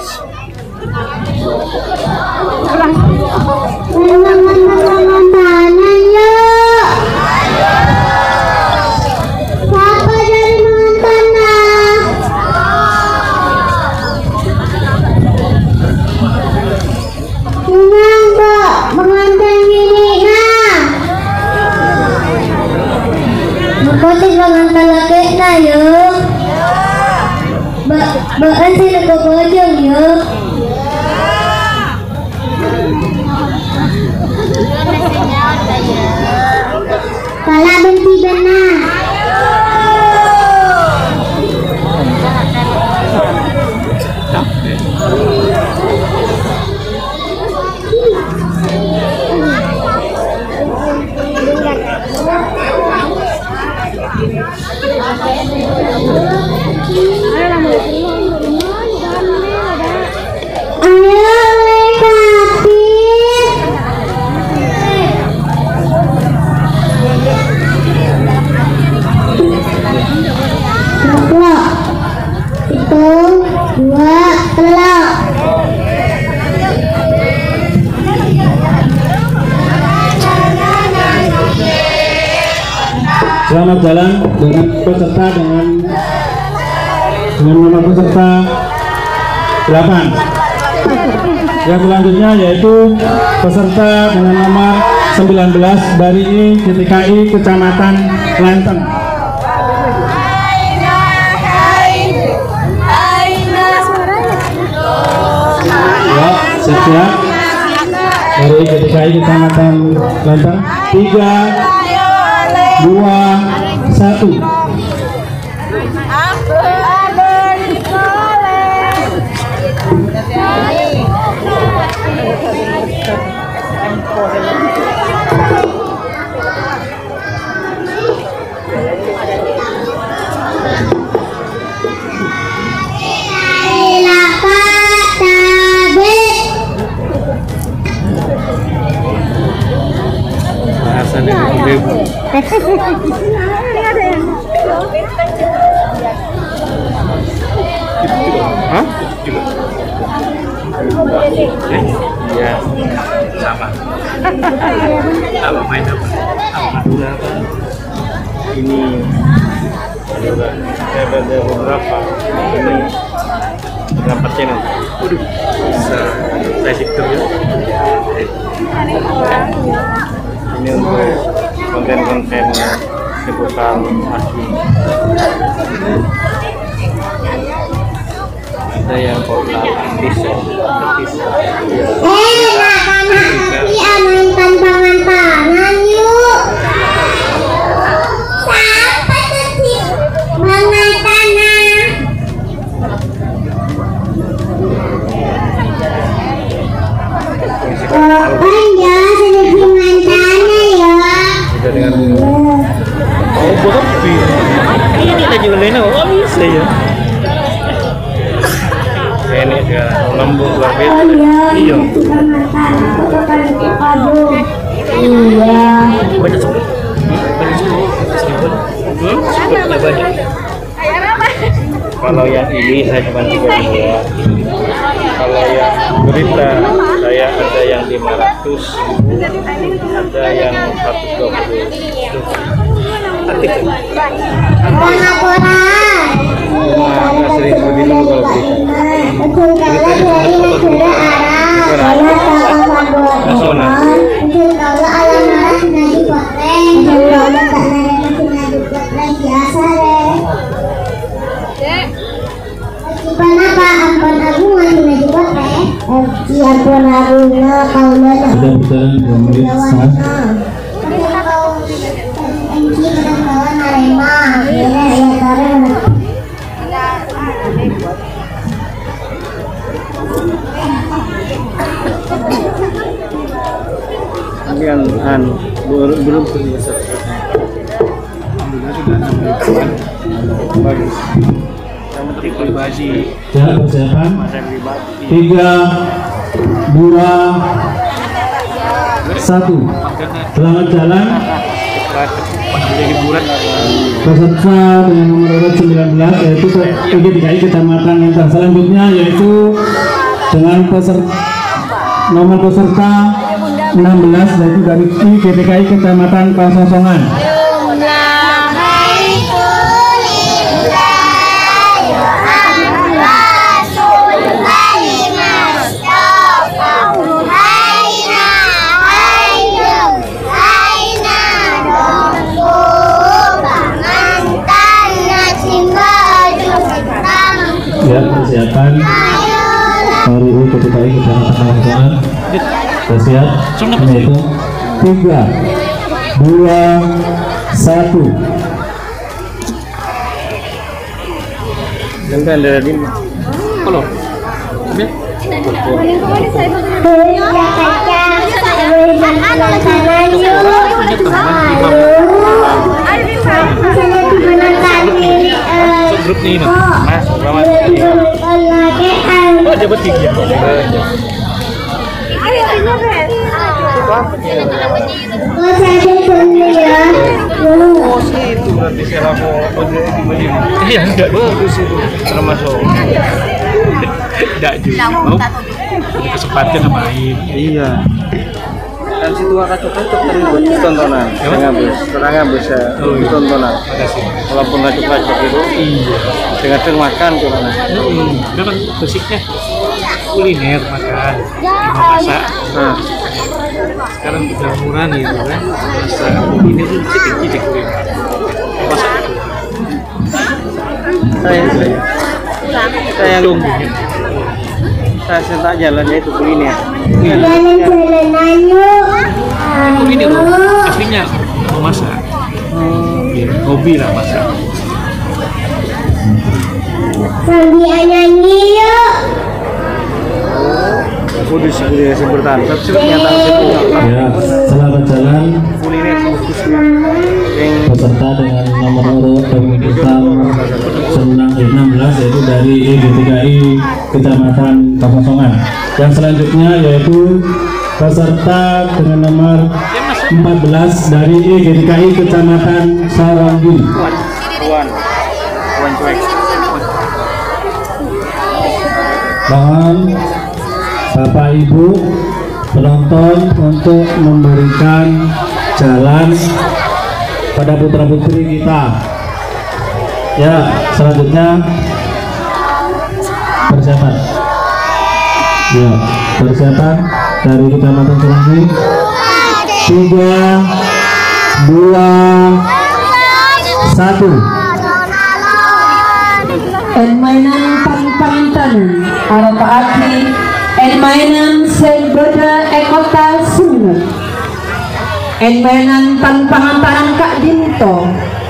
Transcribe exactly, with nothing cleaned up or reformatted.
Baan sila kabajang yuk. Pala bentiban na. Selamat jalan dengan peserta dengan dengan nomor peserta delapan. Yang selanjutnya yaitu peserta dengan nomor sembilan belas dari G T K I Kecamatan Lenteng. Ya, siap-siap dari G T K I Kecamatan Lenteng. Tiga, dua, satu. Hah? Ya, sama. Apa main apa? Apa Madura apa? Ini saya ada beberapa. Ini berapa channel? Waduh, bisa saya diktur ya. Ini untuk konten-konten seputar asli. Ada yang kota artis ya, artis. Eh, anak-anak, aman tantangan tangan yuk. Siapa tuh sih mangan tanah? Kapan ya sudah mangan tanah ya? Sudah dengan oh kopi. Ini lagi lena, oh bisa ya. Ini dia lembut banget. Iya. Iya. Banyak sekali. Banyak sekali. Hmm? Sebutnya banyak. Kalau yang ini saya cuma tiga dua. Kalau yang berita saya ada yang lima ratus, ada yang seratus dua puluh. Aktif. Nah, nggak sering seperti itu kalau berita. Sudah berjalan dua menit setengah. Yang an belum belum selesai. Bagus. Yang penting pribadi. Ya, persiapan. Tiga, dua, satu. Selamat jalan. Peserta dengan nomor sembilan belas yaitu G T K I Kecamatan Lenteng. Selanjutnya yaitu dengan peserta nomor peserta enam belas yaitu dari I G T K I Kecamatan Pasosongan. Ya, persiapan dari I G T K I Kecamatan Pasosongan. Siap, yaitu tiga, dua, satu. Jangan dari lima. Kalau, grup nih, mas, mas. Oh, dapat tiga. Oh sih itu berarti saya mau iya enggak bagus itu termasuk tidak juga mau kesempatan main iya kan situ akan cocok terlibat tontonan dengan bus terangnya bisa tontonan walaupun ngacuk-ngacuk itu iya dengan makan corona memang basicnya kuliner makan masak nah sekarang udah murah nih itu kan masa ini tuh cicik-cicik masa saya saya saya dong saya sentak jalannya itu kuliner Jalan-jalanan yuk. kuliner loh aslinya mau masak ya, hobi lah masak Sambil nyanyi yuk. kudus budaya sumber tahan ternyata Ya, selamat jalan kuliner peserta dengan nomor urut pemilihan enam belas yaitu dari I G T K I Kecamatan Pasosongan. Yang selanjutnya yaitu peserta dengan nomor empat belas dari I G T K I Kecamatan Sawangi. Tuan Tuan cuek Mohon Bapak Ibu penonton untuk memberikan jalan pada putra putri kita. Ya, selanjutnya persiapan. Ya, persiapan dari Kecamatan Sawangi. Tiga, dua, satu. Enmainan pang-pangitan Arapa Aki Enmainan Selboda Ekota Sungut Enmainan pang-pangantaran Kak Dinto